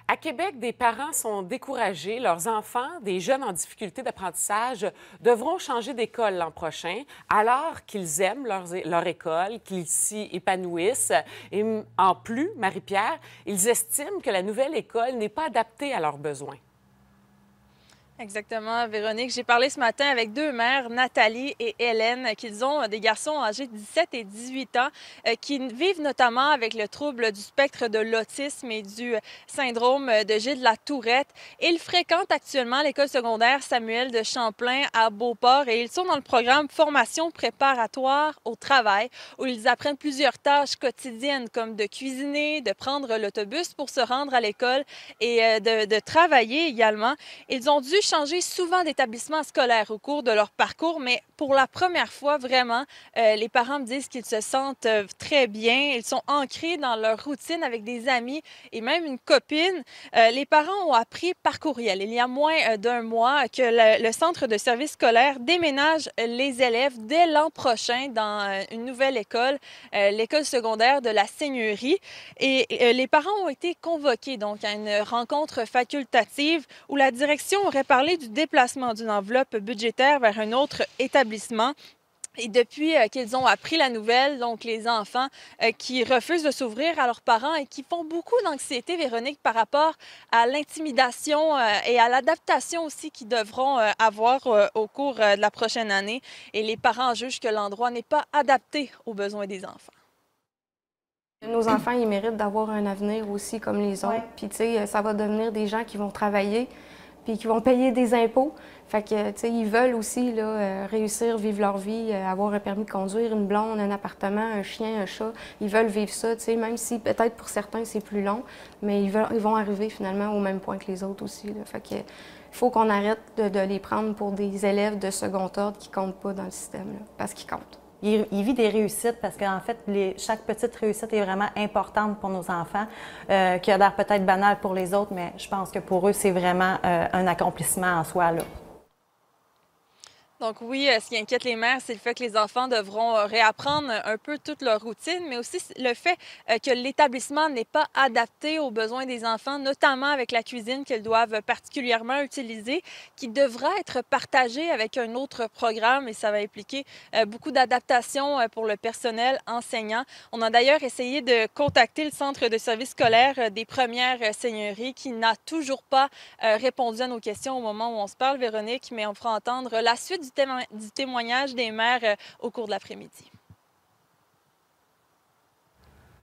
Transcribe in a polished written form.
À Québec, des parents sont découragés. Leurs enfants, des jeunes en difficulté d'apprentissage, devront changer d'école l'an prochain, alors qu'ils aiment leur école, qu'ils s'y épanouissent. Et en plus, Marie-Pierre, ils estiment que la nouvelle école n'est pas adaptée à leurs besoins. Exactement, Véronique. J'ai parlé ce matin avec deux mères, Nathalie et Hélène, qu'ils ont des garçons âgés de 17 et 18 ans qui vivent notamment avec le trouble du spectre de l'autisme et du syndrome de Gilles-la-Tourette. Ils fréquentent actuellement l'école secondaire Samuel de Champlain à Beauport et ils sont dans le programme Formation préparatoire au travail où ils apprennent plusieurs tâches quotidiennes comme de cuisiner, de prendre l'autobus pour se rendre à l'école et de travailler également. Ils ont dû changer souvent d'établissement scolaire au cours de leur parcours, mais pour la première fois, vraiment, les parents me disent qu'ils se sentent très bien. Ils sont ancrés dans leur routine avec des amis et même une copine. Les parents ont appris par courriel, il y a moins d'un mois, que le centre de service scolaire déménage les élèves dès l'an prochain dans une nouvelle école, l'école secondaire de la Seigneurie. Et les parents ont été convoqués donc à une rencontre facultative où la direction aurait parlé du déplacement d'une enveloppe budgétaire vers un autre établissement. Et depuis qu'ils ont appris la nouvelle, donc les enfants qui refusent de s'ouvrir à leurs parents et qui font beaucoup d'anxiété, Véronique, par rapport à l'intimidation et à l'adaptation aussi qu'ils devront avoir au cours de la prochaine année. Et les parents jugent que l'endroit n'est pas adapté aux besoins des enfants. Nos enfants, ils méritent d'avoir un avenir aussi comme les autres. Ouais. Puis, tu sais, ça va devenir des gens qui vont travailler, puis qui vont payer des impôts. Fait que, tu sais, ils veulent aussi là, réussir, vivre leur vie, avoir un permis de conduire, une blonde, un appartement, un chien, un chat. Ils veulent vivre ça, tu sais, même si peut-être pour certains c'est plus long, mais ils vont arriver finalement au même point que les autres aussi. Là. Fait que, il faut qu'on arrête de les prendre pour des élèves de second ordre qui comptent pas dans le système, là, parce qu'ils comptent. Il vit des réussites parce qu'en fait, chaque petite réussite est vraiment importante pour nos enfants, qui a l'air peut-être banal pour les autres, mais je pense que pour eux, c'est vraiment un accomplissement en soi, là. Donc oui, ce qui inquiète les mères, c'est le fait que les enfants devront réapprendre un peu toute leur routine, mais aussi le fait que l'établissement n'est pas adapté aux besoins des enfants, notamment avec la cuisine qu'ils doivent particulièrement utiliser, qui devra être partagée avec un autre programme et ça va impliquer beaucoup d'adaptation pour le personnel enseignant. On a d'ailleurs essayé de contacter le centre de service scolaire des premières seigneuries qui n'a toujours pas répondu à nos questions au moment où on se parle, Véronique, mais on fera entendre la suite du témoignage des mères au cours de l'après-midi.